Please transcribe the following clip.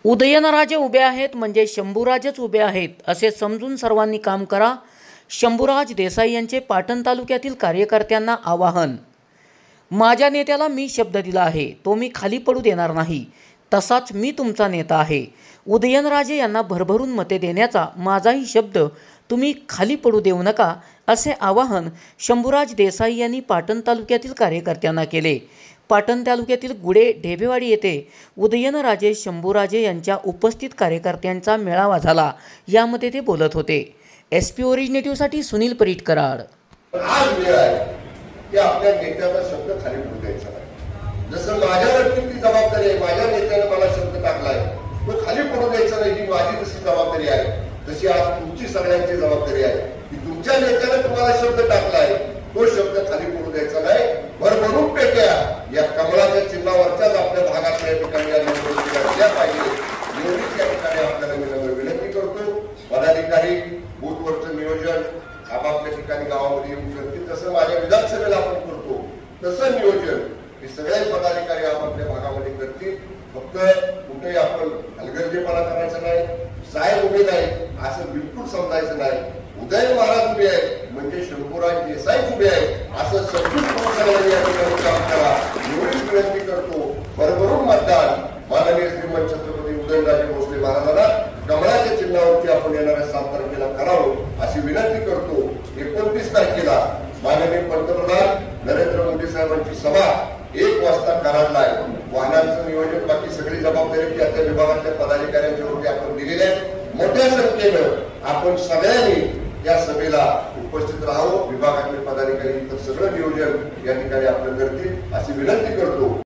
उदयनराजे उभे आहेत म्हणजे शंभूराजच उभे आहेत असे समजून सर्वांनी काम करा. शंभूराज देसाई यांचे पाटण तालुक्यातील कार्यकर्त्यांना आवाहन. माझ्या नेत्याला मी शब्द दिला आहे, तो मी खाली पडू देणार नाही. तसाच मी तुमचा नेता आहे. उदयनराजे यांना भरभरून मते देण्याचा माझाही शब्द तुम्ही खाली पडू देऊ नका, असे आवाहन शंभूराज देसाई यांनी पाटण तालुक्यातील कार्यकर्त्यांना केले. पाटण तालुक्यातील गुडे ढेबेवाडी येथे उदयनराजे शंभूराजे यांच्या उपस्थित कार्यकर्त्यांचा मेळावा झाला. यामध्ये ते बोलत होते. SP ओरिजिनेटिव्हसाठी सुनील परीट कराड. आज वेळ आहे की आपल्या नेत्याचा शब्द खाली पडू द्यायचा नाही. जसं माझ्यावरती ती जबाबदारी आहे, माझ्या नेत्याने मला शब्द टाकलाय, तो खाली पडू द्यायचा नाही, ही माझी तशी जबाबदारी आहे. तशी आज तुमची सगळ्यांची जबाबदारी आहे की तुमच्या नेत्याने तुम्हाला शब्द टाकलाय, तो शब्द खाली पडू द्यायचा नाही. भरभरून पेट्या या कमळाच्या चिन्हावरच्याच आपल्या भागातल्या ठिकाणी दिल्या पाहिजे. एवढीच या ठिकाणी आपल्याला मी विनंती करतो. पदाधिकारी बूथवरचं नियोजन आपापल्या ठिकाणी गावामध्ये येऊन करतील, तसं माझ्या विधानसभेला आपण करतो तसं नियोजन हे सगळे पदाधिकारी आपापल्या भागामध्ये करतील. फक्त कुठेही आपण हलगर्जीपणा करायचा नाही, साहेब उभे नाही असं बिलकुल समजायचं नाही. उदय महाराज उभे आहेत म्हणजे शंभूराज देसाई उभे आहेत असं समजून या ठिकाणी काम करा, एवढीच विनंती करतो. भरभरून मतदान माननीय श्रीमंत छत्रपती उदयनराजे भोसले महाराजांना कमळाच्या चिन्हावरती आपण येणाऱ्या 7 तारखेला करावं अशी विनंती करतो. 29 तारखेला माननीय पंतप्रधान नरेंद्र मोदी साहेबांची सभा 1 वाजता कराडला आहे. वाहनांचं नियोजन बाकी सगळी जबाबदारी त्या विभागातल्या पदाधिकाऱ्यांच्या वरती आपण दिलेली आहे. मोठ्या संख्येनं आपण सगळ्यांनी या सभेला उपस्थित राहावं. विभागातले पदाधिकारी सगळं नियोजन या ठिकाणी आपण करतील अशी विनंती करतो.